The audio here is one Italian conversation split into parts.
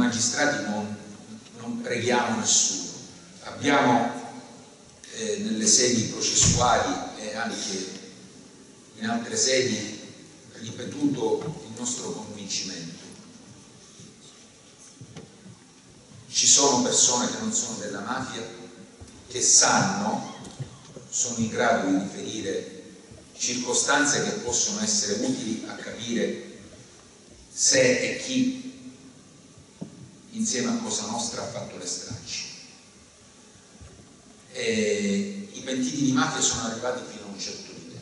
magistrati non preghiamo nessuno, abbiamo nelle sedi processuali e anche in altre sedi ripetuto il nostro convincimento. Ci sono persone che non sono della mafia, che sanno, sono in grado di riferire circostanze che possono essere utili a capire se e chi insieme a Cosa Nostra ha fatto le stragi. I pentiti di mafia sono arrivati fino a un certo livello.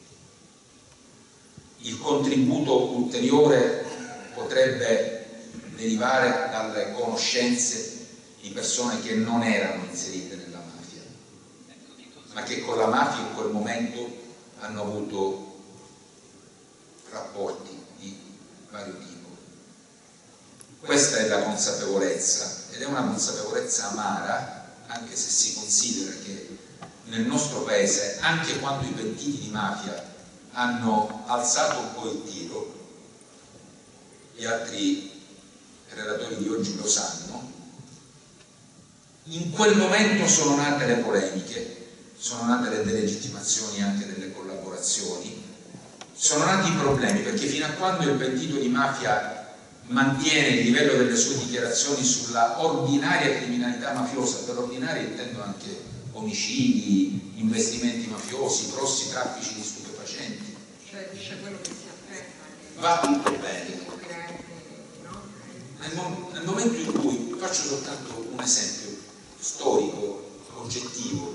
Il contributo ulteriore potrebbe derivare dalle conoscenze di persone che non erano inserite nella mafia, ma che con la mafia in quel momento hanno avuto rapporti di vario tipo. Questa è la consapevolezza, ed è una consapevolezza amara, anche se si considera che nel nostro paese, anche quando i pentiti di mafia hanno alzato un po' il tiro, gli altri relatori di oggi lo sanno, in quel momento sono nate le polemiche, sono nate le delegittimazioni anche delle collaborazioni, sono nati i problemi, perché fino a quando il pentito di mafia mantiene il livello delle sue dichiarazioni sulla ordinaria criminalità mafiosa, per ordinaria intendo anche omicidi, investimenti mafiosi, grossi traffici di stupefacenti, cioè dice quello che si apprezza, va tutto bene. Nel momento in cui, faccio soltanto un esempio storico, oggettivo,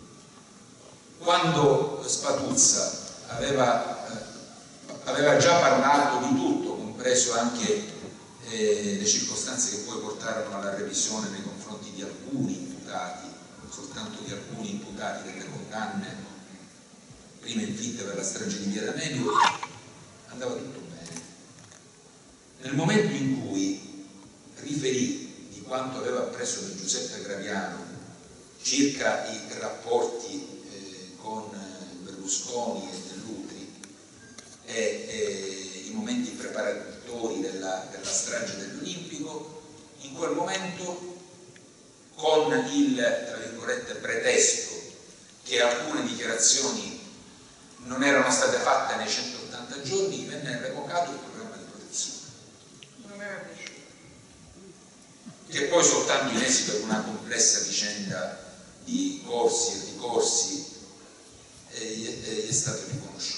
quando Spatuzza aveva già parlato di tutto, compreso anche le circostanze che poi portarono alla revisione nei confronti di alcuni imputati, soltanto di alcuni imputati delle condanne, prima infitte per la strage di Via D'Amelio, andava tutto bene. Nel momento in cui riferì di quanto aveva appreso da Giuseppe Graviano circa i rapporti con Berlusconi e Dell'Utri e i momenti preparatori della strage dell'Olimpico, in quel momento, con il, tra virgolette, pretesto che alcune dichiarazioni non erano state fatte nei 180 giorni, venne revocato il programma di protezione. Non era piaciuto. Che poi soltanto in esito ad una complessa vicenda di corsi e ricorsi è stato riconosciuto.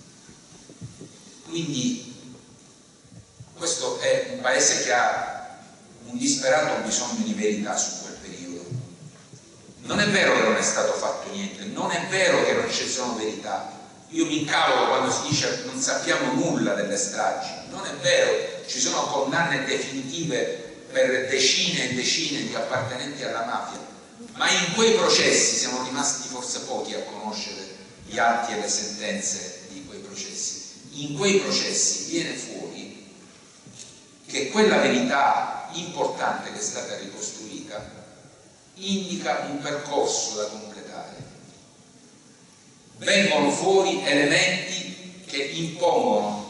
Quindi questo è un paese che ha un disperato bisogno di verità su quel periodo. Non è vero che non è stato fatto niente, non è vero che non ci sono verità. Io mi incavolo quando si dice non sappiamo nulla delle stragi. Non è vero, ci sono condanne definitive per decine e decine di appartenenti alla mafia, ma in quei processi siamo rimasti forse pochi a conoscere gli atti e le sentenze di quei processi. In quei processi viene fuori che quella verità importante che è stata ricostruita indica un percorso da completare. Vengono fuori elementi che impongono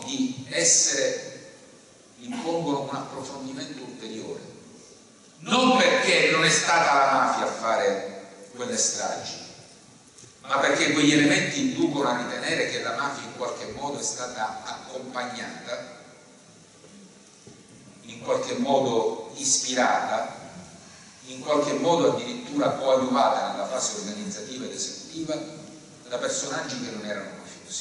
un approfondimento ulteriore, non perché non è stata la mafia a fare quelle stragi, ma perché quegli elementi inducono a ritenere che la mafia in qualche modo è stata accompagnata, in qualche modo ispirata, in qualche modo addirittura coadiuvata nella fase organizzativa ed esecutiva da personaggi che non erano mafiosi.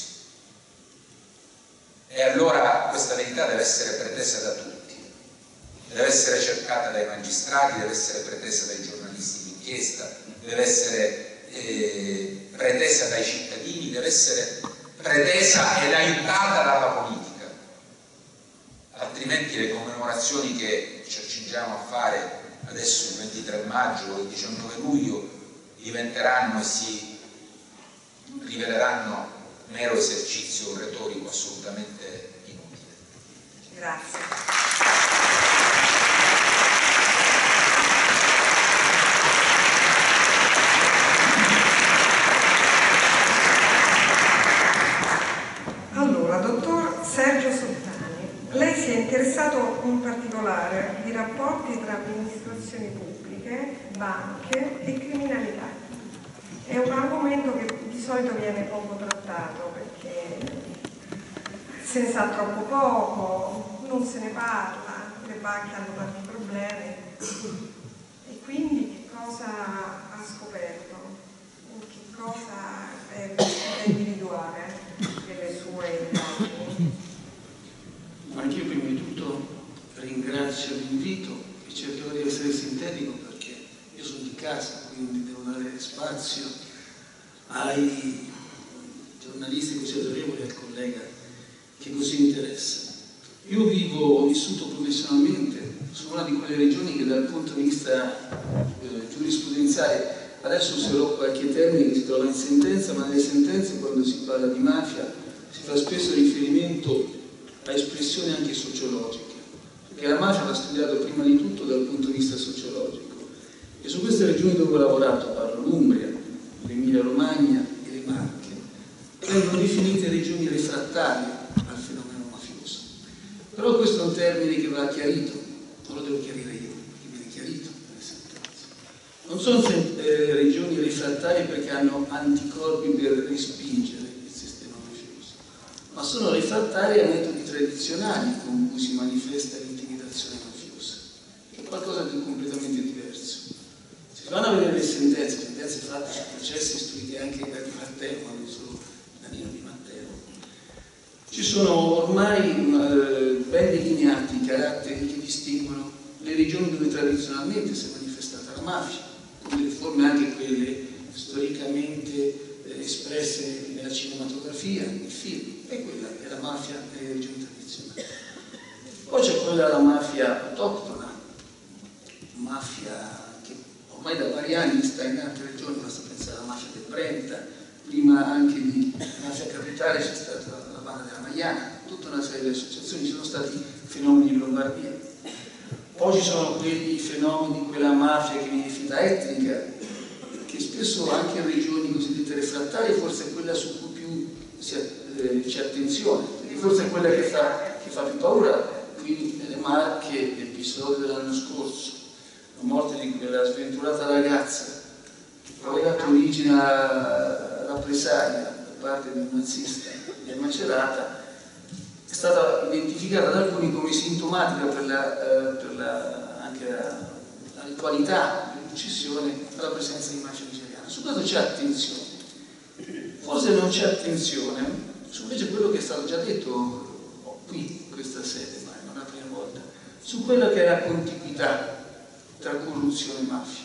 E allora questa verità deve essere pretesa da tutti, deve essere cercata dai magistrati, deve essere pretesa dai giornalisti d'inchiesta, deve essere pretesa dai cittadini, deve essere pretesa ed aiutata dalla politica. Altrimenti le commemorazioni che ci accingiamo a fare adesso il 23 maggio e il 19 luglio diventeranno e si riveleranno mero esercizio retorico assolutamente inutile. Grazie. Allora, dottor Sergio Sottani, lei si è interessato in particolare di rapporti rapporti tra amministrazioni pubbliche, banche e criminalità. È un argomento che di solito viene poco trattato perché se ne sa troppo poco, non se ne parla, le banche hanno tanti problemi. E quindi che cosa ha scoperto? Che cosa è riuscito a individuare nelle sue indagini? Anche io prima di tutto ringrazio l'invito e cercherò di essere sintetico perché io sono di casa, quindi devo dare spazio ai giornalisti così autorevoli e al collega che così interessa. Io ho vissuto professionalmente su una di quelle regioni che dal punto di vista giurisprudenziale, adesso userò qualche termine che si trova in sentenza, ma nelle sentenze quando si parla di mafia si fa spesso riferimento a espressioni anche sociologiche, perché la mafia va studiata prima di tutto dal punto di vista sociologico. E su queste regioni dove ho lavorato, parlo l'Umbria, l'Emilia Romagna e le Marche, vengono definite regioni refrattarie al fenomeno mafioso. Però questo è un termine che va chiarito, non lo devo chiarire io, perché viene chiarito nelle sentenze. Non sono regioni refrattarie perché hanno anticorpi per respingere il sistema mafioso, ma sono refrattarie a metodi tradizionali con cui si manifesta l'intimidazione mafiosa, che è qualcosa di completamente diverso. Se si vanno a vedere le sentenze fatte su processi istruiti anche da Di Matteo, ma non solo da Nino Di Matteo, ci sono ormai ben delineati i caratteri che distinguono le regioni dove tradizionalmente si è manifestata la mafia, con delle forme anche quelle storicamente espresse nella cinematografia, nei film, e quella è la mafia nelle regioni tradizionali. Poi c'è quella la mafia autoctona, mafia che ormai da vari anni sta in altre regioni, basta pensare alla mafia del Brenta, prima anche di mafia capitale c'è stata la banda della Magliana, tutta una serie di associazioni, ci sono stati fenomeni in Lombardia. Poi ci sono quei fenomeni, quella mafia che viene definita etnica, che spesso anche in regioni cosiddette refrattarie forse è quella su cui più c'è attenzione, perché forse è quella che fa più paura. Qui nelle Marche l'episodio dell'anno scorso, la morte di quella sventurata ragazza che poi ha dato origine alla rappresaglia da parte di un nazista di Macerata, è stata identificata da alcuni come sintomatica anche la ritualità dell'uccisione alla presenza di mafia nigeriana. Su questo c'è attenzione. Forse non c'è attenzione su invece quello che è stato già detto qui in questa sede, ma non è la prima volta, su quella che è la contiguità tra corruzione e mafia,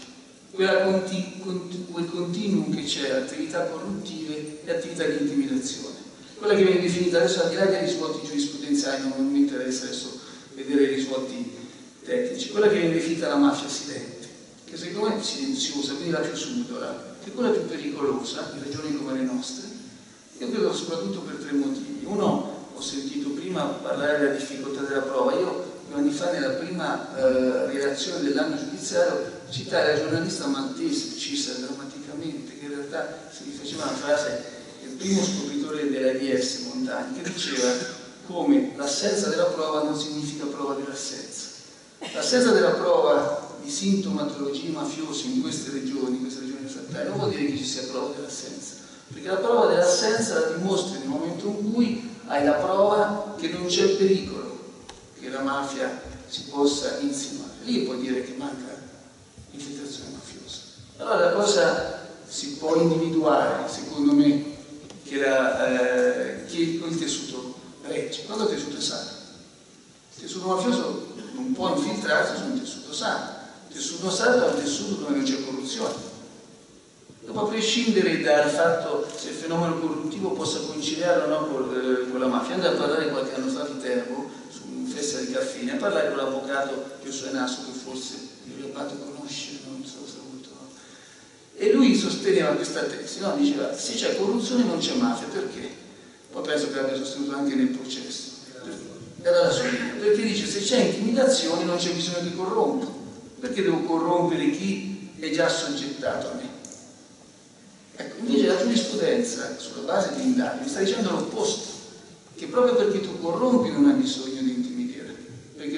quel continuum che c'è tra attività corruttive e attività di intimidazione, quella che viene definita adesso, al di là dei risvolti giurisprudenziali, non mi interessa adesso vedere i risvolti tecnici, quella che viene definita la mafia silente, che secondo me è silenziosa, quindi la più subdola, che è quella più pericolosa in regioni come le nostre. Io credo soprattutto per tre motivi. Uno, ho sentito prima parlare della difficoltà della prova. Io 2 anni fa nella prima relazione dell'anno giudiziario citai la giornalista maltese uccisa drammaticamente, che in realtà si rifaceva una frase del primo scopritore dell'AIDS Montani, che diceva come l'assenza della prova non significa prova dell'assenza. L'assenza della prova di sintomatologie mafiose in queste regioni refrattarie, non vuol dire che ci sia prova dell'assenza, perché la prova dell'assenza la dimostri nel momento in cui hai la prova che non c'è pericolo che la mafia si possa insinuare. Lì puoi dire che manca infiltrazione mafiosa. Allora la cosa si può individuare, secondo me, che il tessuto regge, quando il tessuto è sano. Il tessuto mafioso non può infiltrarsi su un tessuto sano. Il tessuto sano è un tessuto dove non c'è corruzione. Dopo, a prescindere dal fatto se il fenomeno corruttivo possa coinciderlo o no con la mafia, andai a parlare qualche anno fa a Viterbo, su un festival di caffè, a parlare con l'avvocato Giosuè Nasso, che forse il Leopardo conosce, non so se ha avuto, no? E lui sosteneva questa tesi, no? Diceva, se c'è corruzione non c'è mafia, perché? Poi penso che l'abbia sostenuto anche nel processo. Era la sua linea, perché dice, se c'è intimidazione non c'è bisogno di corrompere, perché devo corrompere chi è già assoggettato a me? Ecco, invece la giurisprudenza, sulla base di indagini, sta dicendo l'opposto, che proprio perché tu corrompi non hai bisogno di intimidire, perché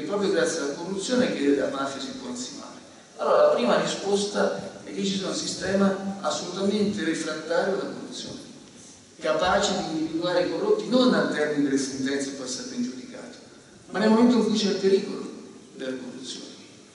è proprio grazie alla corruzione che la mafia si può insinuare. Allora, la prima risposta è che ci sia un sistema assolutamente refrattario alla corruzione, capace di individuare i corrotti non al termine delle sentenze passate in giudicato, ma nel momento in cui c'è il pericolo della corruzione.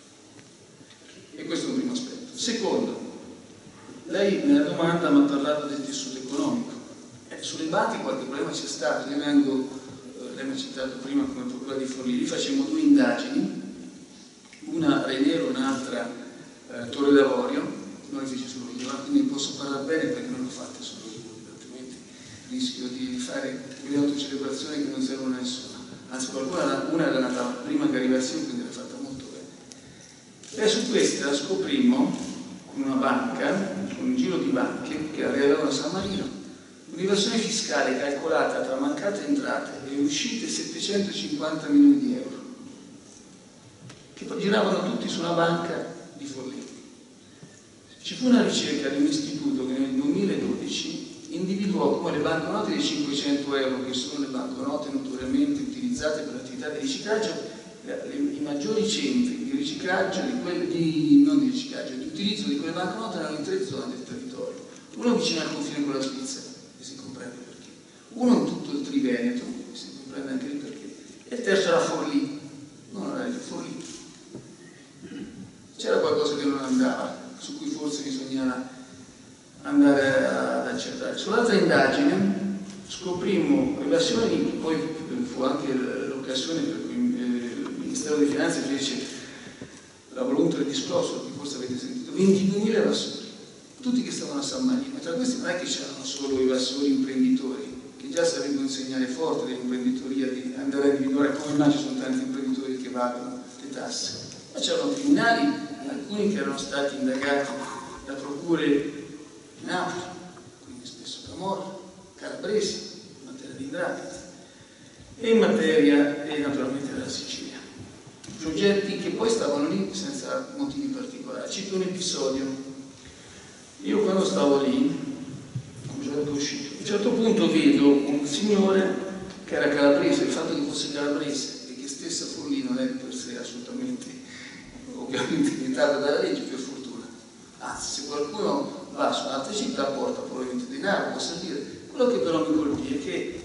E questo è un primo aspetto. Secondo, lei nella domanda mi ha parlato del tessuto economico. Sulle banche qualche problema c'è stato. Lei mi ha citato prima come procura di Forlì. Lì facemmo 2 indagini, una Rainero, un'altra Torre d'Avorio. Non le fece solo io, quindi posso parlare bene perché non l'ho fatta solo io, altrimenti rischio di fare quelle autocelebrazioni che non servono a nessuno. Anzi, una era nata prima che arrivassi io, quindi l'ha fatta molto bene. E su questa scoprimmo in una banca, con un giro di banche che avevano a San Marino, un'evasione fiscale calcolata tra mancate entrate e uscite 750 milioni di euro, che poi giravano tutti su una banca di Forlì. Ci fu una ricerca di un istituto che nel 2012 individuò come le banconote di 500 euro, che sono le banconote notoriamente utilizzate per l'attività di riciclaggio, i maggiori centri di riciclaggio, di utilizzo di quelle banconote erano in 3 zone del territorio. Uno vicino al confine con la Svizzera, e si comprende perché. Uno in tutto il Triveneto, e si comprende anche lì perché. E il terzo era Forlì. Non era Forlì. C'era qualcosa che non andava, su cui forse bisognava andare ad accertare. Sull'altra indagine scoprimmo evasioni, poi fu anche l'occasione per cui il Ministero delle Finanze fece la voluntary disclosure, che forse avete sentito, 22.000 evasori, tutti che stavano a San Marino. E tra questi non è che c'erano solo evasori imprenditori, che già sarebbe un segnale forte dell'imprenditoria di andare a individuare come mai ci sono tanti imprenditori che evadano le tasse, ma c'erano criminali, alcuni che erano stati indagati da procure in Napoli, quindi spesso Camorra, Calabresi, in materia di 'ndrangheta, e in materia naturalmente della Sicilia. Soggetti che poi stavano lì senza motivi particolari. Cito un episodio. Io quando stavo lì, a un certo punto vedo un signore che era calabrese. Il fatto che fosse calabrese e che stesse a Forlì non è per sé assolutamente, ovviamente, vietato dalla legge, per fortuna. Anzi, se qualcuno va su un'altra città porta probabilmente denaro, può servire. Quello che però mi colpì è che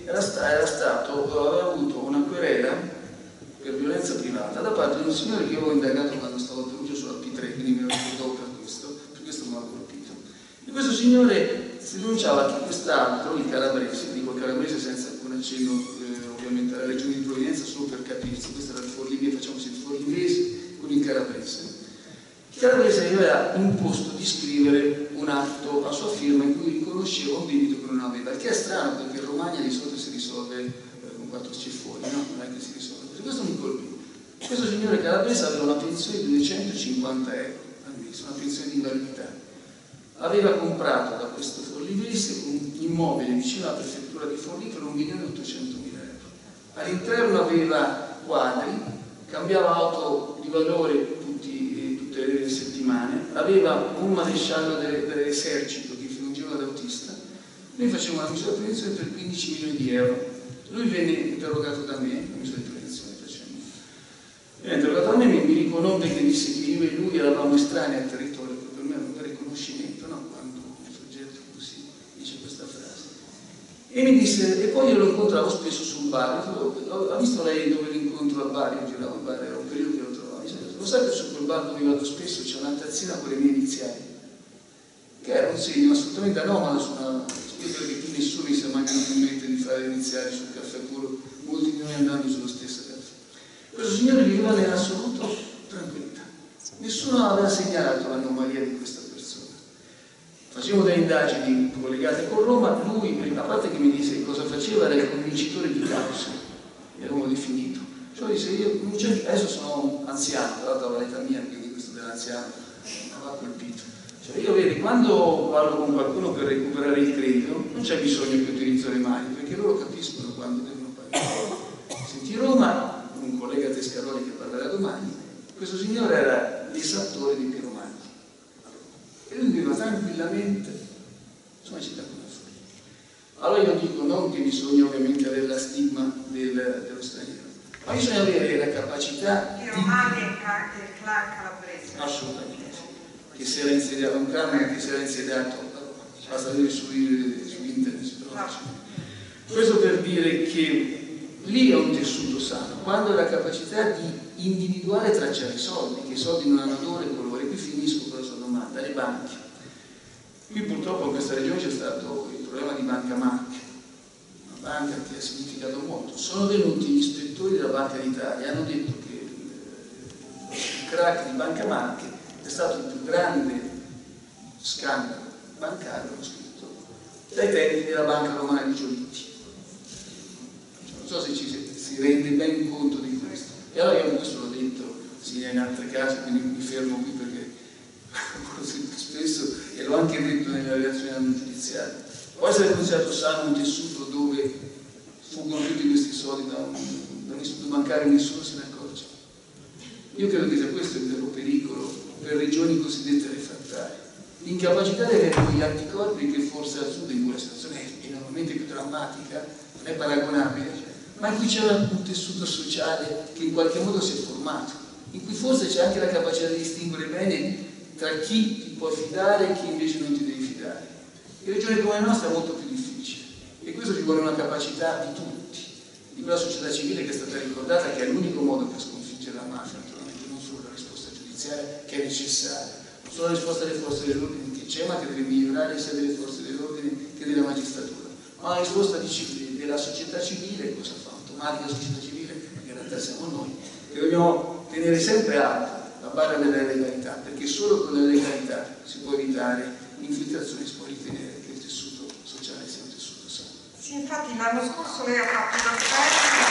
aveva avuto una querela per violenza privata da parte di un signore che avevo indagato quando stavo a Perugia sulla P3, quindi me lo ricordavo per questo mi ha colpito. E questo signore si denunciava che quest'altro, il calabrese, dico calabrese senza alcun accenno ovviamente alla regione di provenienza, solo per capirsi, questo era il Forlì, facciamo il forlivese con il calabrese. Il calabrese aveva imposto di scrivere un atto a sua firma in cui riconosceva un debito che non aveva, il che è strano perché in Romagna di solito si risolve con 4 ceffoni, no? Non è che si risolve. Questo mi colpì. Questo signore calabrese aveva una pensione di 250 euro al mese, una pensione di invalidità. Aveva comprato da questo forlivese un immobile vicino alla prefettura di Forlì per 1.800.000 euro. All'interno aveva quadri, cambiava auto di valore tutte le settimane, aveva un maresciallo dell'esercito che fungeva da autista. Noi facevamo una misura di prevenzione per 15 milioni di euro. Lui venne interrogato da me, la misura di prevenzione facciamo. Venne interrogato da me, mi riconobbe che disse che io e lui eravamo estranei al territorio, che per me era un riconoscimento, no? Quando un soggetto così dice questa frase. E mi disse, e poi io lo incontravo spesso sul bar. Ha visto lei dove l'incontro al bar? Io giravo al bar, era un periodo che lo trovavo. Dice, lo sai che su quel bar dove vado spesso c'è una tazzina con le mie iniziali? Che era un segno assolutamente anomalo su una... Spiego che più nessuno mi sia mai venuto in mente di fare iniziali sul caffè puro, molti di noi andando sullo stesso caffè. Questo signore viveva nell'assoluto tranquillità. Nessuno aveva segnalato l'anomalia di questa persona. Facevamo delle indagini collegate con Roma, lui, a parte che mi disse cosa faceva, era il convincitore di causa, l'abbiamo definito. Cioè disse, io adesso sono anziano, tra l'altro l'età mia, quindi questo dell'anziano mi aveva colpito. Cioè io vedi, quando parlo con qualcuno per recuperare il credito, non c'è bisogno che utilizzo le mani, perché loro capiscono quando devono pagare. Senti Roma, un collega Tescaroli che parlerà domani, questo signore era l'esattore di Piero Magni. E lui viveva tranquillamente su una città come Forlì. Allora io dico non che bisogna ovviamente avere la stigma dello straniero, ma bisogna avere la capacità i romani e il clan calabrese. Assolutamente. Che si era insediato un clan, che si era insediato, basta vedere su internet. Questo per dire che lì è un tessuto sano, quando ha la capacità di individuare e tracciare i soldi, che i soldi non hanno odore e colore. Qui finisco con la sua domanda, le banche. Qui purtroppo in questa regione c'è stato il problema di Banca Marche, una banca che ha significato molto. Sono venuti gli ispettori della Banca d'Italia e hanno detto che il crack di Banca Marche è stato il più grande scandalo bancario, l'ho scritto, dai tempi della Banca Romana di Giolitti. Non so se si rende ben conto di questo. E allora io questo l'ho detto sia in altri casi, quindi mi fermo qui perché lo sento spesso e l'ho anche detto nella relazione non giudiziaria. Può essere considerato sano un tessuto dove fuggono tutti questi soldi da un istituto bancario e nessuno se ne accorge? Io credo che sia questo il vero pericolo per regioni cosiddette refrattarie. L'incapacità di avere quegli anticorpi che forse al sud in quella situazione è enormemente più drammatica, non è paragonabile, ma in cui c'è un tessuto sociale che in qualche modo si è formato, in cui forse c'è anche la capacità di distinguere bene tra chi ti puoi fidare e chi invece non ti devi fidare. In regioni come la nostra è molto più difficile e questo ci vuole una capacità di tutti, di quella società civile che è stata ricordata, che è l'unico modo per sconfiggere la mafia, naturalmente non solo la risposta giudiziaria che è necessaria, non solo la risposta delle forze dell'ordine che c'è ma che deve migliorare sia delle forze dell'ordine che della magistratura, ma la risposta della società civile. Cosa fa automatica la società civile? Perché in realtà siamo noi, che dobbiamo tenere sempre alta la barra della legalità, perché solo con la legalità si può evitare l'infiltrazione e si può ritenere che il tessuto sociale sia un tessuto sano. Sì, infatti l'anno scorso lei ha fatto un appello.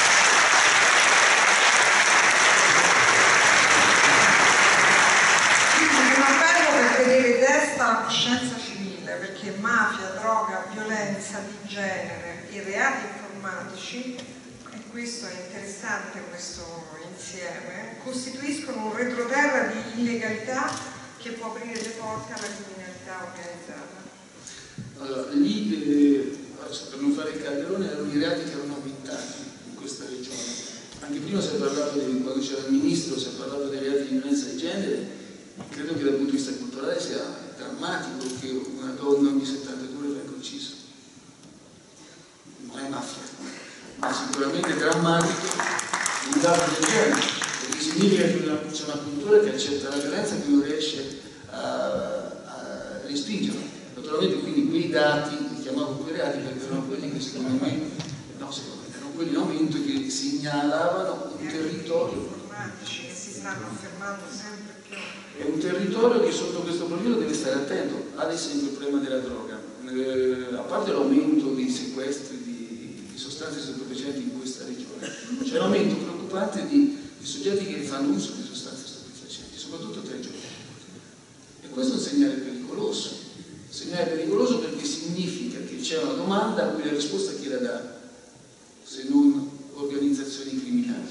Per tenere testa alla coscienza civile, perché mafia, droga, violenza di genere e reati informatici, e questo è interessante, questo insieme, costituiscono un retroterra di illegalità che può aprire le porte alla criminalità organizzata. Allora, lì, per non fare il calderone, erano i reati che erano aumentati in questa regione. Anche prima si è parlato, quando c'era il ministro, si è parlato dei reati di violenza di genere. Credo che dal punto di vista culturale sia drammatico che una donna ogni 72 ore venga uccisa. Non è mafia, ma sicuramente drammatico un dato del genere, perché significa che c'è una cultura che accetta la violenza e che non riesce a respingerla. Naturalmente quindi quei dati, li chiamavo quei reati perché erano quelli che secondo me erano quelli in aumento che segnalavano un territorio. Che si stanno affermando sempre. È un territorio che sotto questo profilo deve stare attento, ad esempio il problema della droga. A parte l'aumento dei sequestri di sostanze stupefacenti in questa regione, c'è un aumento preoccupante di soggetti che fanno uso di sostanze stupefacenti, soprattutto tra i giovani. E questo è un segnale pericoloso. Un segnale pericoloso perché significa che c'è una domanda a cui la risposta chi la dà, se non organizzazioni criminali.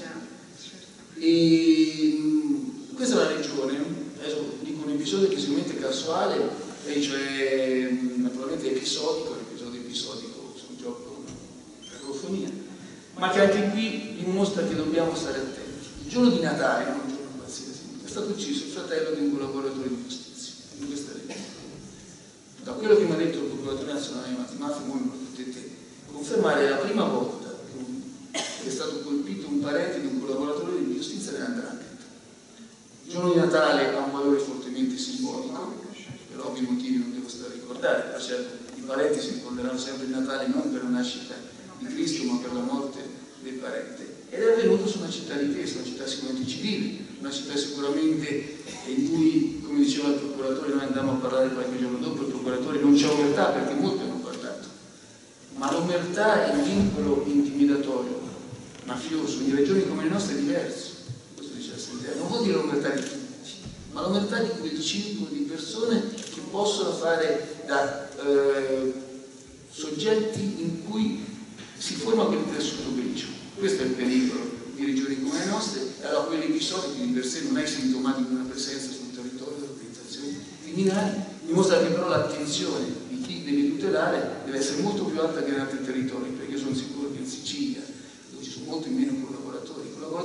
E questa è una regione, adesso dico un episodio che sicuramente è casuale, e cioè naturalmente episodico, l'episodio episodico su un gioco, una cacofonia, ma che anche qui dimostra che dobbiamo stare attenti. Il giorno di Natale, non un giorno qualsiasi, è stato ucciso il fratello di un collaboratore di giustizia in questa regione. Da quello che mi ha detto il procuratore nazionale antimafia, voi me lo potete confermare, è la prima volta che è stato colpito un parente di un collaboratore di giustizia dell''ndrangheta. Il giorno di Natale ha un valore fortemente simbolico, per ovvi motivi non devo stare a ricordare, però certo i parenti si ricorderanno sempre il Natale non per la nascita di Cristo ma per la morte del parente. Ed è avvenuto su una città di Trieste, una città sicuramente civile, una città sicuramente in cui, come diceva il procuratore, noi andammo a parlare qualche giorno dopo, il procuratore non c'è omertà perché molti hanno parlato, ma l'omertà è il vincolo intimidatorio, mafioso, in regioni come le nostre è diverso. Non vuol dire l'omertà di tutti, ma l'omertà di quel circolo di persone che possono fare da soggetti in cui si forma quel tessuto grigio. Questo è il pericolo di regioni come le nostre. Allora quell'episodio che di per sé non è sintomatico di una presenza sul territorio delle organizzazioni criminali, dimostra che però l'attenzione di chi deve tutelare deve essere molto più alta che in altri territori, perché io sono sicuro che in Sicilia, dove ci sono molti meno collaboratori,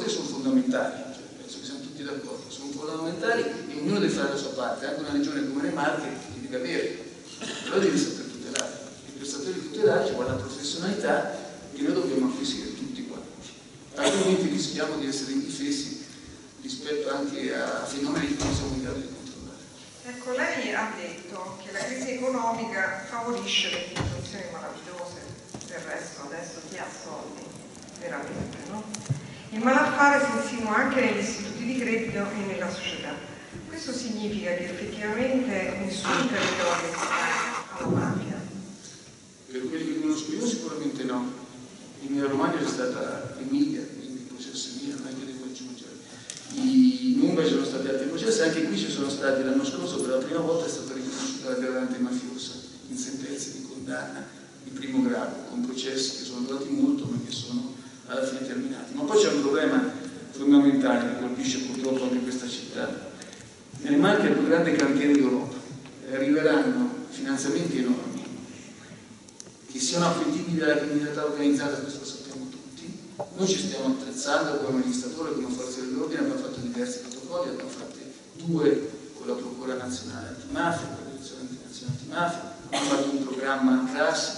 che sono fondamentali, cioè, penso che siamo tutti d'accordo, sono fondamentali e ognuno deve fare la sua parte, anche una regione come le Marche che deve avere, però deve saper tutelare, e per saper tutelare ci vuole una professionalità che noi dobbiamo acquisire tutti quanti, altrimenti rischiamo di essere indifesi rispetto anche a fenomeni che non siamo in grado di controllare. Ecco, lei ha detto che la crisi economica favorisce le infiltrazioni malavitose, del resto adesso chi ha soldi veramente, no? Il malaffare si insinua anche negli istituti di credito e nella società. Questo significa che effettivamente nessun territorio sta alla mafia? Per quelli che conosco io sicuramente no. In Emilia Romagna c'è stata Emilia, quindi il processo Emilia, non è che devo aggiungere. In Umbria ci sono stati altri processi, anche qui ci sono stati l'anno scorso, per la prima volta è stata riconosciuta l'aggravante mafiosa in sentenze di condanna di primo grado, con processi che sono durati molto ma che sono alla fine terminati. Ma poi c'è un problema fondamentale che colpisce purtroppo anche questa città. Nelle Marche è il più grande cantiere d'Europa, arriveranno finanziamenti enormi che siano appetibili alla criminalità organizzata, questo lo sappiamo tutti. Noi ci stiamo attrezzando come amministratore, come forze dell'ordine, abbiamo fatto diversi protocolli, abbiamo fatto 2 con la Procura Nazionale Antimafia, con la Direzione Internazionale Antimafia, abbiamo fatto un programma classico,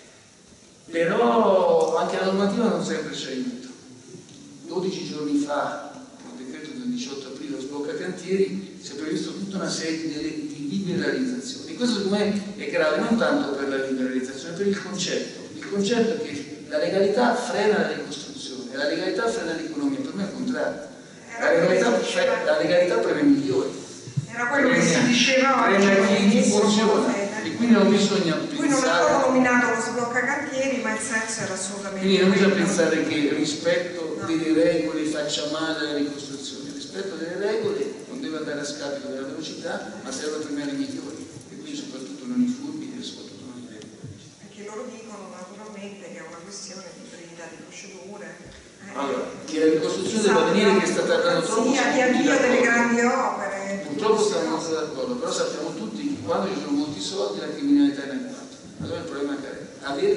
però anche la normativa non sempre ci aiuta. 12 giorni fa, con il decreto del 18 aprile lo sblocca cantieri, si è previsto tutta una serie di liberalizzazioni. Questo secondo me è grave non tanto per la liberalizzazione, per il concetto che la legalità frena la ricostruzione e la legalità frena l'economia. Per me è il contrario. La legalità preme i migliori. Era quello che si diceva oggi. E quindi non bisogna pensare. Qui non avevo nominato lo sblocca cantieri, ma il senso era assolutamente. Quindi non bisogna pensare che il rispetto delle regole faccia male alla ricostruzione. Il rispetto delle regole non deve andare a scapito della velocità, ma serve a premiare i migliori. E quindi soprattutto non i furbi e soprattutto non i deboli. Perché loro dicono naturalmente che è una questione di brevità di procedure. Allora, che la ricostruzione deve avvenire, che sta tardando troppo. Sì, di avvio delle grandi opere. Purtroppo stiamo molto d'accordo, però sappiamo tutti che quando ci sono molti soldi la criminalità è in agguato. Allora il problema è avere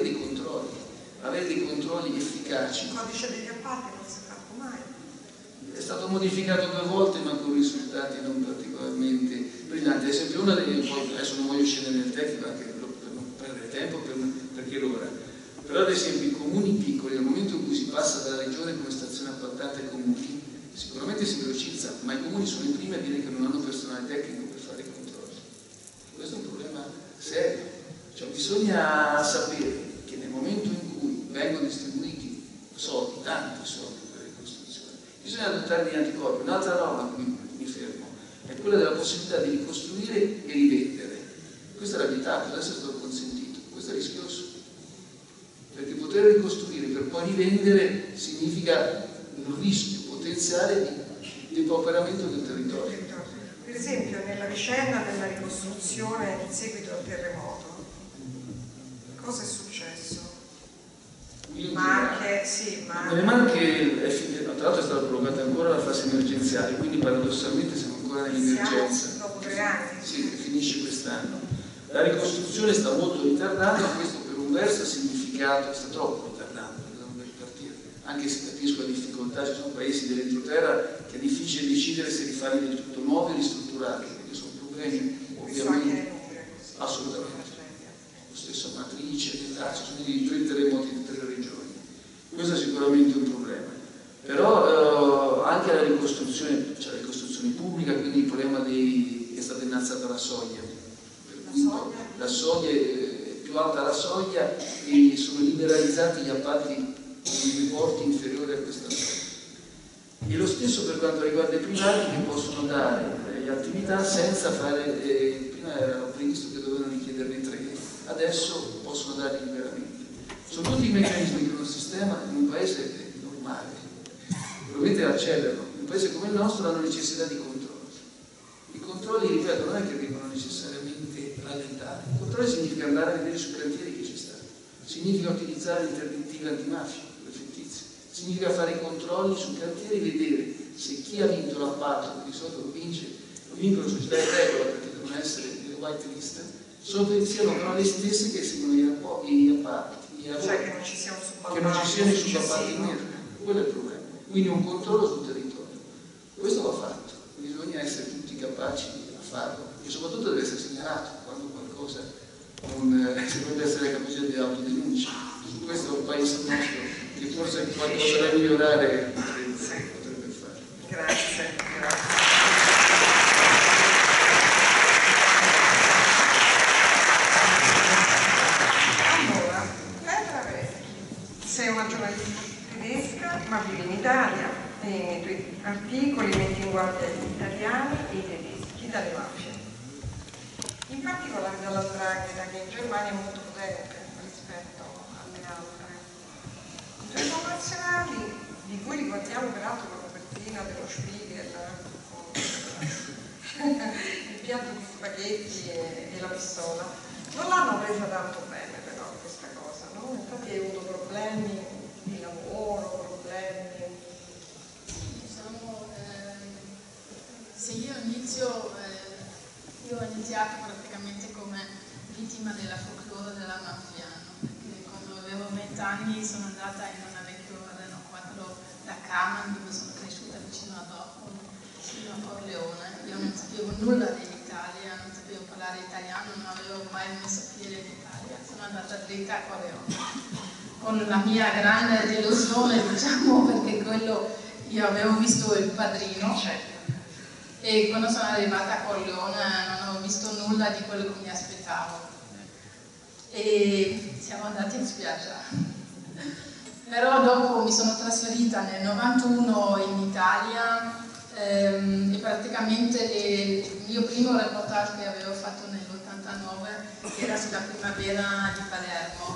dei controlli efficaci. Il codice degli appalti non si è fatto mai. È stato modificato 2 volte ma con risultati non particolarmente brillanti. Ad esempio una delle, adesso non voglio scendere nel tecnico anche per non perdere tempo perché l'ora. Però ad esempio i comuni piccoli, nel momento in cui si passa dalla regione come stazione appaltante ai comuni, sicuramente si velocizza, ma i comuni sono i primi a dire che non hanno personale tecnico per fare i controlli. Questo è un problema serio. Cioè bisogna sapere che nel momento in cui vengono distribuiti soldi, tanti soldi per la ricostruzione, bisogna adottare degli anticorpi. Un'altra roba a cui mi fermo è quella della possibilità di ricostruire e rivendere. Questo era vietato, adesso è stato consentito. Questo è rischioso. Perché poter ricostruire per poi rivendere significa un rischio potenziale di depauperamento del territorio. Per esempio nella vicenda della ricostruzione in seguito al terremoto, cosa è successo? Marche, sì, Nelle Marche, tra l'altro è stata prolungata ancora la fase emergenziale, quindi paradossalmente siamo ancora nell'emergenza. Dopo 3 anni. Sì, che finisce quest'anno. La ricostruzione sta molto ritardando, questo per un verso ha significato, sta troppo ritardando, per ripartire. Anche se capisco la difficoltà, ci sono paesi dell'entroterra che è difficile decidere se rifarli del tutto nuovi o ristrutturati, perché sono problemi ovviamente assolutamente. Lo stesso a Matrice, ci sono i 3 terremoti di 3 regioni. Questo è sicuramente un problema. Però anche la ricostruzione, cioè la ricostruzione pubblica, quindi il problema che è stata innalzata la soglia. Per cui la soglia è più alta la soglia e sono liberalizzati gli appalti con importi inferiori a questa soglia. E lo stesso per quanto riguarda i privati che possono dare le attività senza fare, prima era previsto che dovevano richiederne 3, adesso possono dare liberamente. Sono tutti i meccanismi che uno sistema in un paese normale probabilmente accelerano. In un paese come il nostro hanno necessità di controlli. I controlli, ripeto, non è che devono necessariamente rallentare. I controlli significa andare a vedere sui cantieri che ci stanno, significa utilizzare l'interdittiva antimafia, le fittizie, significa fare i controlli sui cantieri e vedere se chi ha vinto l'appalto, che di solito vincono società in regola perché devono essere le white list, siano però le stesse che seguono gli appalti. Cioè che non ci sia un subappalto in nero. Quello è il problema. quindi un controllo sul territorio. Questo va fatto, bisogna essere tutti capaci a farlo e soprattutto deve essere segnalato quando qualcosa deve essere la capacità di autodenuncia. Su questo penso che forse qualcosa da migliorare potrebbe fare. Grazie. Allora, Petra Veschi, sei una giornalista tedesca ma vivi in Italia e nei tuoi articoli metti in guardia gli italiani e i tedeschi dalle mafie. In particolare dalla 'ndrangheta, che in Germania è molto potente rispetto alle altre. I tuoi connazionali, di cui ricordiamo peraltro la copertina dello Spiegel, il piatto di spaghetti e la pistola, non l'hanno presa tanto bene però questa cosa, no? Infatti hai avuto problemi di lavoro, problemi. Diciamo, se io ho iniziato praticamente come vittima della folklore della mafia, no? Perché quando avevo 20 anni sono andata in una vecchia Renault 4 da Kaman, dove sono cresciuta vicino a Dortmund, fino a Corleone. Io non sapevo nulla dell'Italia, non sapevo parlare italiano, non avevo mai messo piede in Italia. Sono andata dritta a Corleone, con la mia grande delusione, diciamo, perché io avevo visto Il Padrino. E quando sono arrivata a Corleone non ho visto nulla di quello che mi aspettavo e siamo andati in spiaggia. Però dopo mi sono trasferita nel 91 in Italia e praticamente il mio primo reportage che avevo fatto nell'89 era sulla primavera di Palermo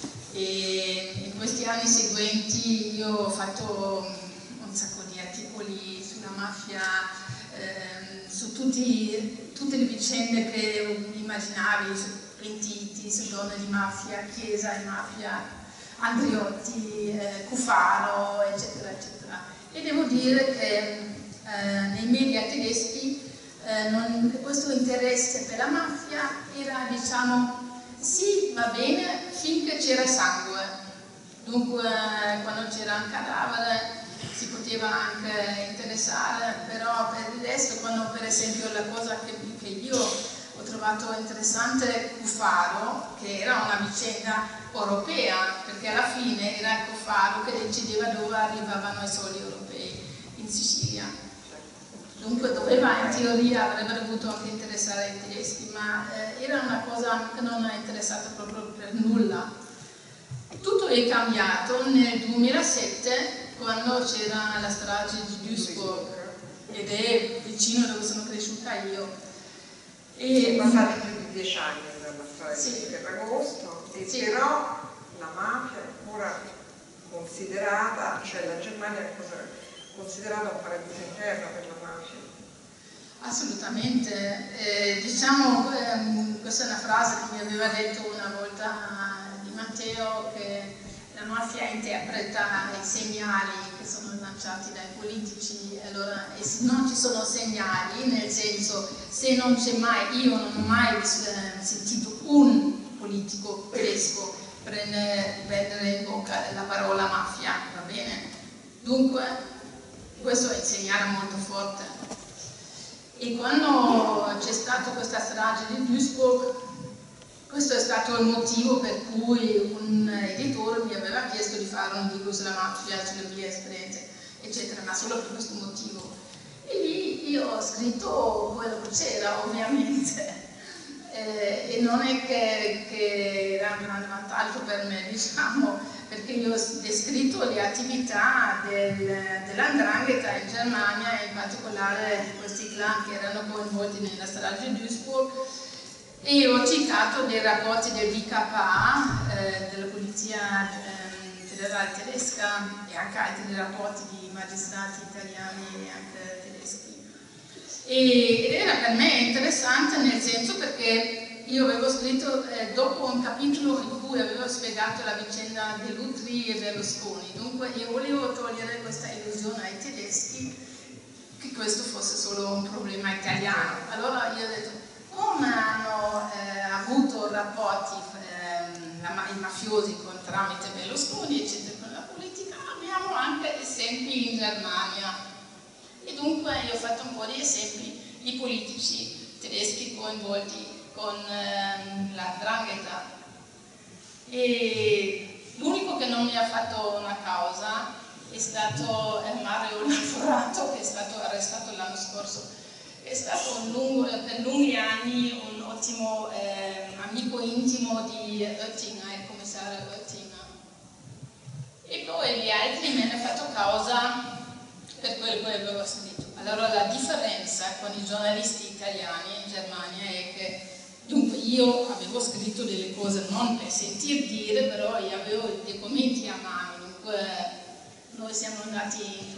e in questi anni seguenti io ho fatto un sacco di articoli sulla mafia, su tutte le vicende che immaginavi, su pentiti, su donne di mafia, chiesa e mafia, Andriotti, Cuffaro, eccetera, eccetera. E devo dire che nei media tedeschi questo interesse per la mafia era, diciamo, sì, va bene, finché c'era sangue. Dunque, quando c'era un cadavere si poteva anche interessare, però per il resto, quando per esempio la cosa che io ho trovato interessante, Cuffaro, che era una vicenda europea, perché alla fine era Cuffaro che decideva dove arrivavano i soldi europei, in Sicilia. Dunque doveva, in teoria, avrebbe dovuto anche interessare i tedeschi, ma era una cosa che non ha interessato proprio per nulla. Tutto è cambiato nel 2007, quando c'era la strage di Duisburg, ed è vicino dove sono cresciuta io. E sono passati più di 10 anni dalla strage sì. di Ferragosto, e sì. però la mafia è ancora considerata, cioè la Germania è considerata un paradiso interno per la mafia. Assolutamente. Diciamo, questa è una frase che mi aveva detto una volta Di Matteo, che la mafia interpreta i segnali che sono lanciati dai politici, allora, e se non ci sono segnali, nel senso, se non c'è mai, io non ho mai sentito un politico tedesco prendere in bocca la parola mafia, va bene? Dunque, questo è un segnale molto forte. E quando c'è stata questa strage di Duisburg, questo è stato il motivo per cui un editore mi aveva chiesto di fare un libro sulla mafia, sulle mie esperienze, eccetera, ma solo per questo motivo. E lì io ho scritto quello che c'era, ovviamente, e non è che era un grande vantaggio per me, diciamo, perché io ho descritto le attività dell''ndrangheta in Germania, in particolare di questi clan che erano coinvolti nella strage di Duisburg, e ho citato dei rapporti del DKA, della polizia federale tedesca, e anche altri rapporti di magistrati italiani e anche tedeschi. Ed era per me interessante nel senso perché io avevo scritto dopo un capitolo in cui avevo spiegato la vicenda dell'Utri e Berlusconi, dunque io volevo togliere questa illusione ai tedeschi che questo fosse solo un problema italiano. Allora io ho detto, come hanno avuto rapporti i mafiosi tramite Berlusconi, eccetera, con la politica, prendiamo anche esempi in Germania. E dunque io ho fatto un po' di esempi di politici tedeschi coinvolti con la 'ndrangheta. E l'unico che non mi ha fatto una causa è stato Mario Lavorato, che è stato arrestato l'anno scorso. È stato per lunghi anni un ottimo amico intimo di Oettinger, il commissario Oettinger. E poi gli altri me ne hanno fatto causa per quello che avevo scritto. Allora la differenza con i giornalisti italiani in Germania è che dunque io avevo scritto delle cose non per sentir dire, però io avevo i documenti a mano, dunque noi siamo andati in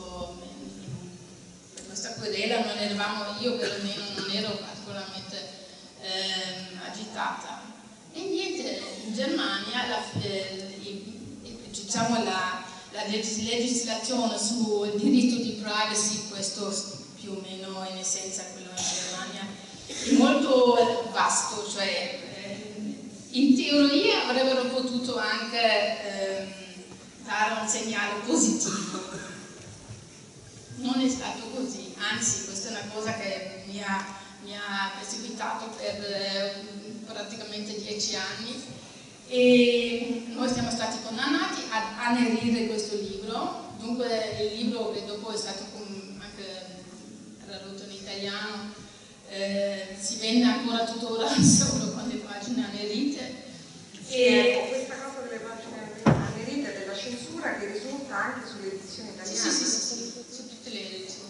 questa querela, non eravamo, io perlomeno non ero particolarmente agitata. E niente, in Germania diciamo la legislazione sul diritto di privacy, questo più o meno in essenza quello in Germania, è molto vasto, cioè in teoria avrebbero potuto anche dare un segnale positivo. Non è stato così, anzi questa è una cosa che mi ha perseguitato per praticamente 10 anni e noi siamo stati condannati ad anerire questo libro. Dunque il libro che dopo è stato anche tradotto in italiano si vende ancora tuttora solo con le pagine anerite. E questa cosa delle pagine anerite e della censura che risulta anche sulle edizioni italiane. Sì, su tutte le edizioni.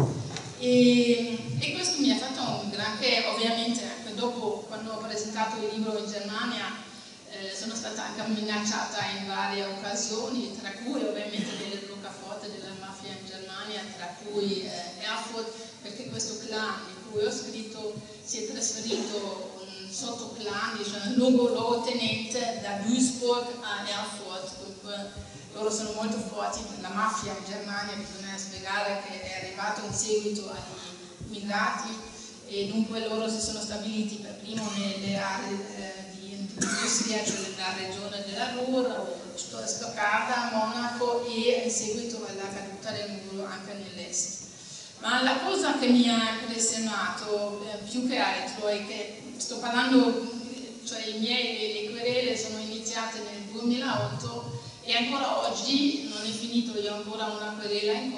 E questo mi ha fatto un granché, ovviamente anche dopo, quando ho presentato il libro in Germania, sono stata anche minacciata in varie occasioni, tra cui ovviamente delle roccaforte della mafia in Germania, tra cui Erfurt, perché questo clan di cui ho scritto si è trasferito un sottoclan, diciamo, un luogotenente da Duisburg a Erfurt. Dunque, loro sono molto forti, la mafia in Germania, bisogna spiegare che è arrivato in seguito agli immigrati e dunque loro si sono stabiliti per primo nelle aree industria, cioè nella regione della Ruhr, Stoccarda, Monaco e in seguito alla caduta del muro anche nell'est. Ma la cosa che mi ha impressionato più che altro è che sto parlando, cioè le querele sono iniziate nel 2008 e ancora oggi non è finito, io ho ancora una querela in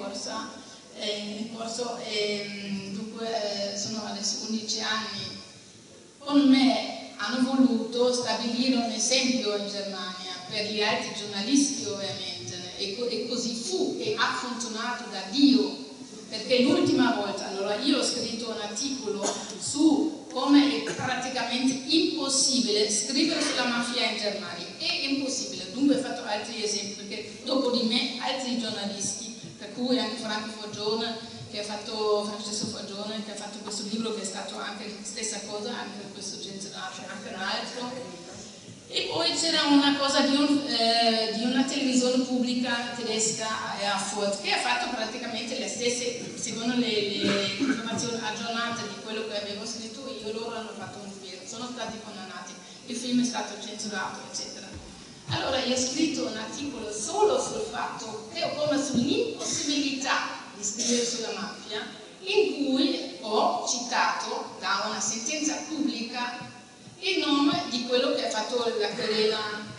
corso e dunque sono adesso 11 anni. Con me hanno voluto stabilire un esempio in Germania per gli altri giornalisti ovviamente e così fu e ha funzionato da Dio, perché l'ultima volta, allora io ho scritto un articolo su come è praticamente impossibile scrivere sulla mafia in Germania, è impossibile, dunque ho fatto altri esempi perché dopo di me altri giornalisti, per cui anche Franco Forgione Francesco Forgione che ha fatto questo libro che è stato anche la stessa cosa, anche questo Genzerato, anche un altro. E poi c'era una cosa di una televisione pubblica tedesca a Erfurt che ha fatto praticamente le stesse, secondo le informazioni aggiornate di quello che avevo scritto io, loro hanno fatto un film, sono stati condannati, il film è stato censurato, eccetera. Allora io ho scritto un articolo solo sul fatto che come sull'impossibilità di scrivere sulla mafia, in cui ho citato da una sentenza pubblica il nome di quello che ha fatto la querela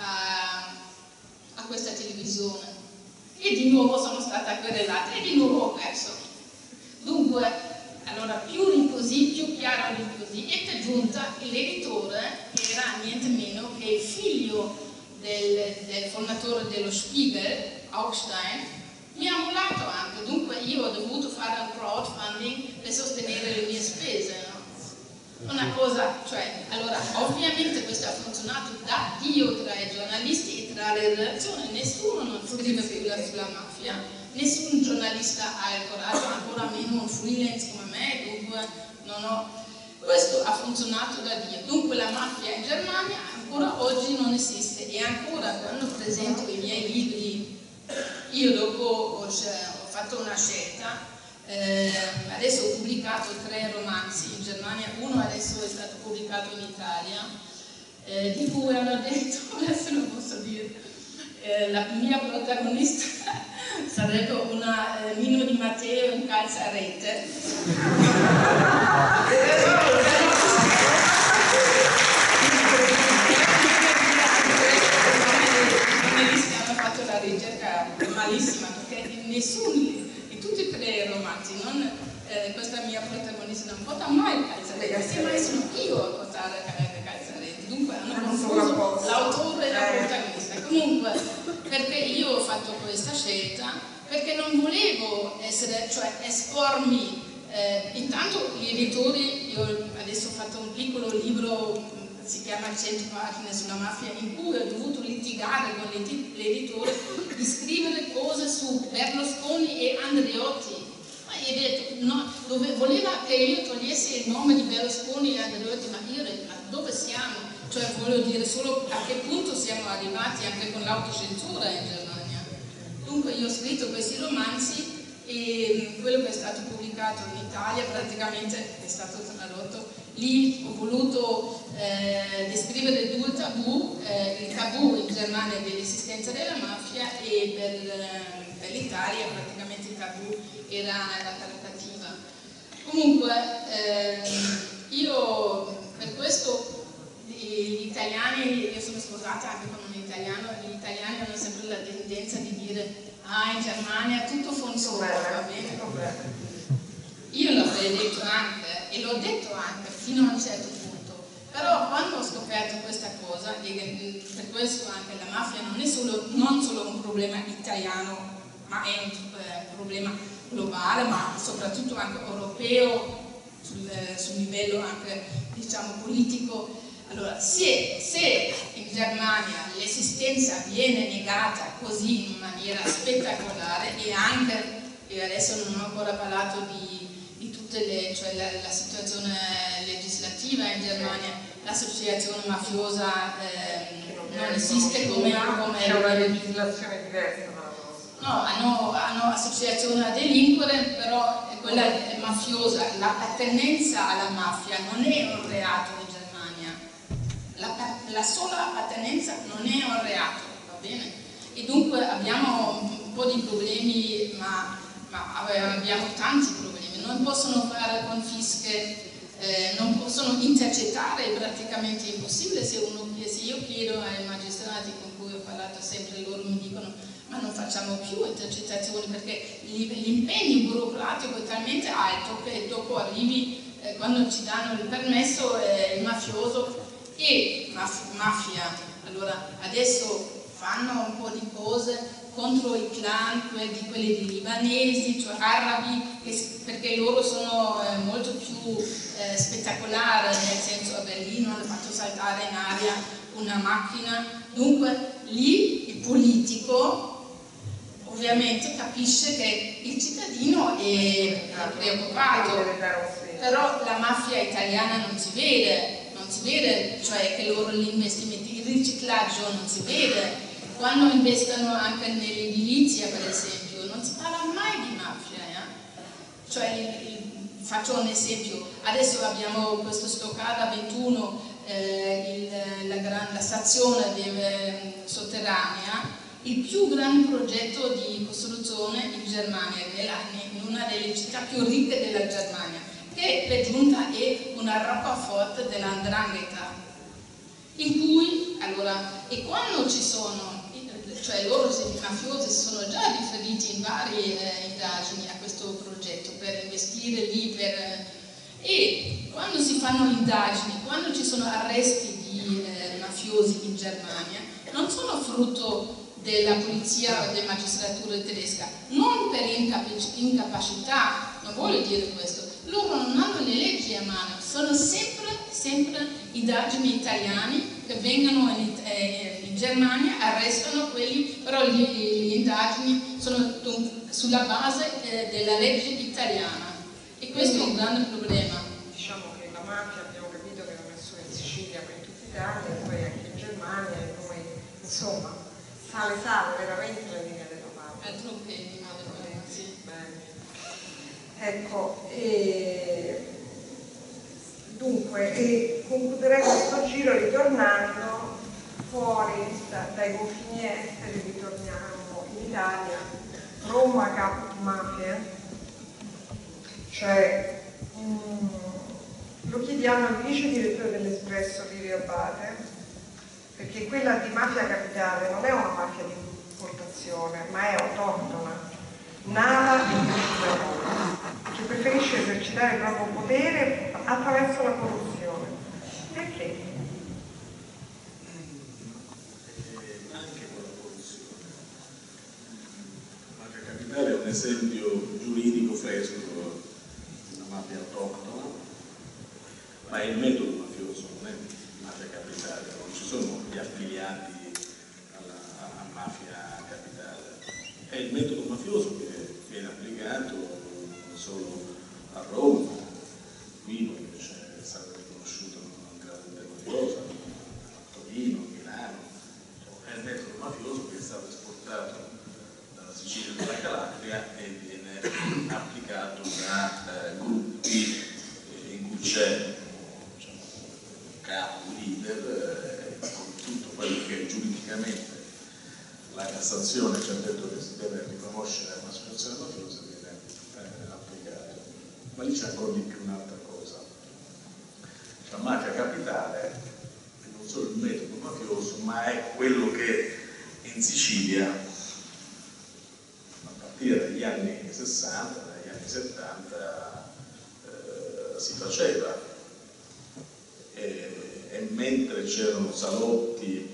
a questa televisione e di nuovo sono stata querelata e di nuovo ho perso. Dunque, allora più di così, più chiaro di così, e per giunta l'editore, che era niente meno che il figlio del fondatore dello Spiegel, Augstein, mi ha mollato anche, dunque io ho dovuto fare un crowdfunding per sostenere le mie spese, no? Una cosa, cioè, allora, ovviamente questo ha funzionato da Dio tra i giornalisti e tra le redazioni, nessuno non scrive più sulla mafia, nessun giornalista ha il coraggio, ancora meno un freelance come me, dunque questo ha funzionato da Dio. Dunque la mafia in Germania ancora oggi non esiste e ancora quando presento i miei libri, io dopo ho fatto una scelta. Adesso ho pubblicato 3 romanzi in Germania, uno adesso è stato pubblicato in Italia, di cui hanno detto, adesso non posso dire, la mia protagonista sarebbe una Nino Di Matteo in calza a rete. Hanno fatto la ricerca malissima, perché nessuno, in tutti e 3 i romanzi, questa mia protagonista non porta mai il calzarete, semmai sono io a portare il calzarete. Dunque hanno confuso l'autore e la protagonista. Comunque, perché io ho fatto questa scelta? Perché non volevo espormi. Intanto gli editori, io adesso ho fatto un piccolo libro, si chiama 100 pagine sulla mafia, in cui ho dovuto litigare con l'editore di scrivere cose su Berlusconi e Andreotti. Ma gli ho detto, no, voleva che io togliessi il nome di Berlusconi e Andreotti, ma io ho detto, ma dove siamo? Cioè voglio dire solo a che punto siamo arrivati anche con l'autocensura in Germania. Dunque io ho scritto questi romanzi e quello che è stato pubblicato in Italia praticamente è stato tradotto. Lì ho voluto descrivere 2 tabù, il tabù in Germania dell'esistenza della mafia e per l'Italia praticamente il tabù era la trattativa. Comunque io per questo gli italiani, io sono sposata anche con un italiano, gli italiani hanno sempre la tendenza di dire in Germania tutto funziona, va bene? Io l'avrei detto anche, e l'ho detto anche fino a un certo punto, però quando ho scoperto questa cosa, e per questo anche la mafia non è non solo un problema italiano, ma è un problema globale, ma soprattutto anche europeo, sul livello anche diciamo politico. Allora, se in Germania l'esistenza viene negata così in maniera spettacolare e anche, e adesso non ho ancora parlato di tutte la situazione legislativa in Germania, l'associazione mafiosa non esiste come c'è una legislazione diversa. No, hanno associazione a delinquere, però quella mafiosa, l'appartenenza alla mafia non è un reato in Germania. La sola appartenenza non è un reato, va bene? E dunque abbiamo un po' di problemi, ma abbiamo tanti problemi. Non possono fare confische, non possono intercettare, è praticamente impossibile. Se io chiedo ai magistrati con cui ho parlato sempre, loro mi dicono ma non facciamo più intercettazioni perché l'impegno burocratico è talmente alto che dopo arrivi, quando ci danno il permesso, il mafioso e mafia, allora adesso fanno un po' di cose contro i clan, quelli di libanesi, cioè arabi, perché loro sono molto più spettacolari, nel senso a Berlino hanno fatto saltare in aria una macchina, dunque lì il politico ovviamente capisce che il cittadino è preoccupato, però la mafia italiana non si vede, cioè che loro gli investimenti, il riciclaggio non si vede, quando investono anche nell'edilizia per esempio, non si parla mai di mafia, cioè faccio un esempio, adesso abbiamo questo Stoccada 21, la stazione sotterranea, il più grande progetto di costruzione in Germania, in una delle città più ricche della Germania, che per giunta è una roccaforte dell''ndrangheta, in cui, allora, e quando ci sono, cioè loro, i mafiosi, sono già riferiti in varie indagini a questo progetto per investire lì, e quando si fanno indagini, quando ci sono arresti di mafiosi in Germania, non sono frutto della polizia o della magistratura tedesca, non per incapacità, non voglio dire questo, loro non hanno le leggi a mano, sono sempre indagini italiani che vengono in Germania, arrestano quelli, però le indagini sono sulla base della legge italiana e questo è un grande problema. Diciamo che la mafia abbiamo capito che non è solo in Sicilia ma in tutta Italia, e poi anche in Germania, e noi insomma sale veramente la linea della mafia. Sì. Bene. Ecco, dunque concluderei questo giro ritornando fuori dai confini esteri, Italia, Roma mafia, cioè lo chiediamo al vice direttore dell'Espresso Livio Abate, perché quella di Mafia Capitale non è una mafia di importazione, ma è autoctona, nata in Roma, che preferisce esercitare il proprio potere attraverso la corruzione. Perché? Anche con la corruzione. Mafia Capitale è un esempio giuridico fresco di una mafia autoctona, ma è il metodo mafioso, non è Mafia Capitale, non ci sono gli affiliati alla Mafia Capitale, è il metodo mafioso che viene applicato non solo a Roma, qui invece è stato riconosciuto una grande mafiosa, a Torino, a Milano, è il metodo mafioso che è stato esportato dalla Sicilia e dalla Calabria e viene applicato da gruppi in cui c'è un capo, un leader, con tutto quello che giuridicamente la Cassazione ci ha detto che si deve riconoscere un'associazione mafiosa, viene applicato. Ma lì c'è ancora di più un'altra cosa. La Mafia Capitale è non solo il metodo mafioso, ma è quello che in Sicilia, a partire dagli anni 60, dagli anni 70, si faceva. E mentre c'erano salotti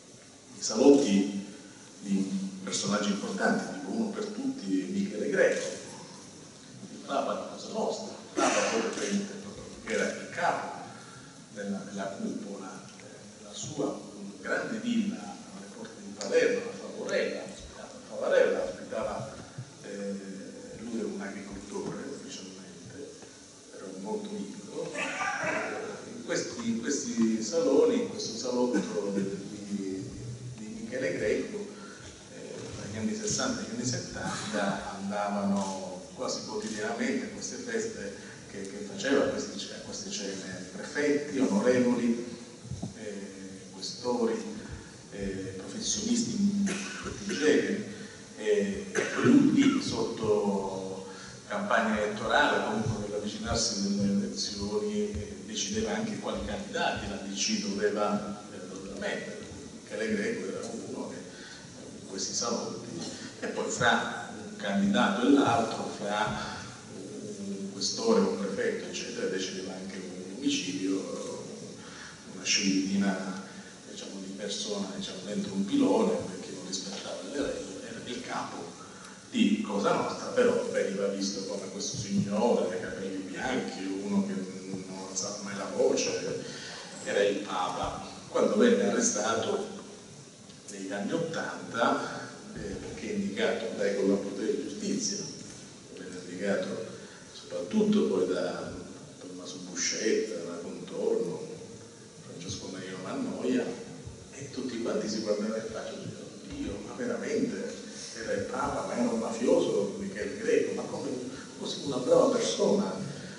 di personaggi importanti, tipo uno per tutti Michele Greco, il Papa di Cosa Nostra, il Papa che era il capo della cupola, della sua grande villa alle porte di Palermo, a Favarella, ospitava, lui era un agricoltore ufficialmente, era molto piccolo, in questi saloni, in questo salotto di Michele Greco, dagli anni 60 agli anni 70 andavano quasi quotidianamente a queste feste che faceva, a queste cene prefetti, onorevoli, questori, professionisti in tutti i generi, e lui lì sotto campagna elettorale, comunque per avvicinarsi delle elezioni, decideva anche quali candidati la DC doveva mettere. Michele Greco era uno che in questi salotti, e poi fra un candidato e l'altro, fra un questore, un prefetto, eccetera, decideva anche un omicidio, una scimittina, diciamo, di persona, diciamo, dentro un pilone perché non rispettava le regole, era il capo di Cosa Nostra, però veniva visto come questo signore dai capelli bianchi, uno che non alzava mai la voce, era il Papa. Quando venne arrestato negli anni 80, perché è indicato dai collaboratori di giustizia, venne indicato soprattutto poi da Tommaso Buscetta, da Contorno, Francesco Marino Mannoia, e tutti quanti si guardavano in faccia e dicevano: Dio, ma veramente era il Papa, ma era un mafioso Michele Greco, ma come così una brava persona?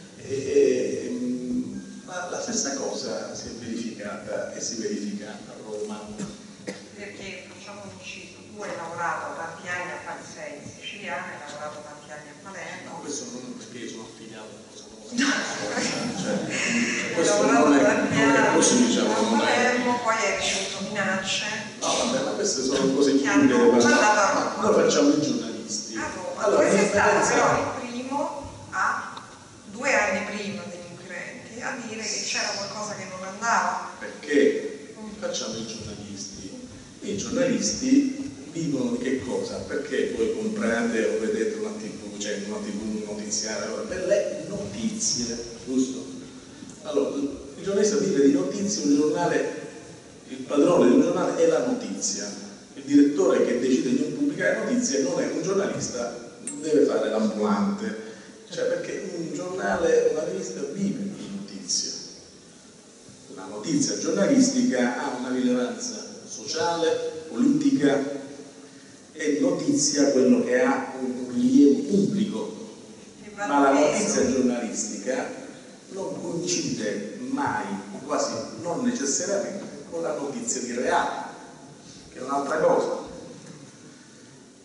Ma la stessa cosa si è verificata e si verifica a Roma. Perché, facciamo un inciso, tu hai lavorato tanti anni a Parisei, in Siciliana, hai lavorato tanti anni a Palermo. No, questo non perché io sono affiliato a Cosa Nostra. Hai Questo lavorato non tanti è anni così, diciamo, a non è. Palermo, poi hai ricevuto minacce. No, vabbè, ma queste sono cose più Hanno che mandato a Roma. noi facciamo i giornalisti. A Roma. Allora, Tu sei stato pensa- però il primo a 2 anni prima degli inquirenti a dire che c'era qualcosa che non andava. Perché facciamo i giornalisti? I giornalisti vivono di che cosa? Perché voi comprate o vedete una TV, cioè una TV notiziaria, per le notizie, giusto? Allora, il giornalista vive di notizie, un giornale, il padrone di un giornale è la notizia. Il direttore che decide di non pubblicare notizie non è un giornalista, deve fare l'ambulante. Cioè, perché un giornale, una rivista vive di notizie. La notizia giornalistica ha una rilevanza sociale, politica, e notizia quello che ha un rilievo pubblico. Ma la notizia giornalistica non coincide mai, quasi non necessariamente, con la notizia di reale, che è un'altra cosa.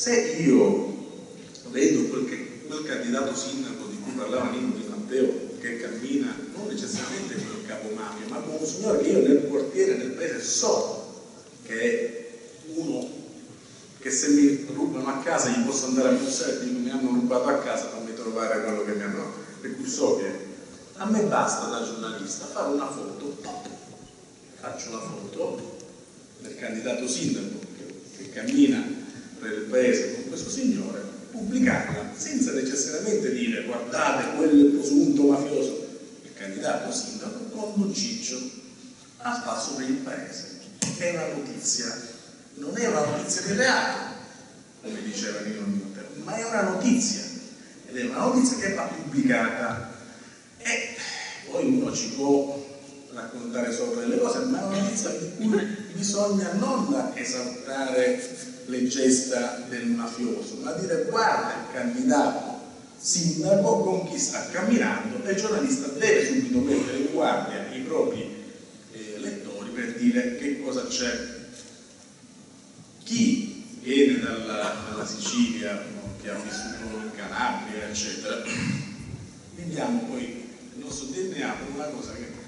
Se io vedo quel candidato sindaco di cui parlava Nino Di Matteo, che cammina non necessariamente come un capomafia, ma come un signore che io nel quartiere, nel paese so che è uno che se mi rubano a casa gli posso andare a bussare e dico mi hanno rubato a casa, fammi trovare quello che mi hanno, per cui so che a me basta da giornalista fare una foto, faccio la foto del candidato sindaco che cammina per il paese con questo signore, pubblicarla senza necessariamente dire guardate quel presunto mafioso, il candidato sindaco con Don Ciccio a spasso per il paese. È una notizia, non è una notizia di reato, come diceva Nino Di Matteo, ma è una notizia, ed è una notizia che va pubblicata. E poi uno ci può raccontare sopra delle cose, ma è una notizia di cui bisogna non esaltare le gesta del mafioso, ma dire guarda il candidato sindaco con chi sta camminando, e il giornalista deve subito mettere in guardia i propri lettori per dire che cosa c'è. Chi viene dalla Sicilia, che ha vissuto in Calabria, eccetera, vediamo poi il nostro DNA una cosa che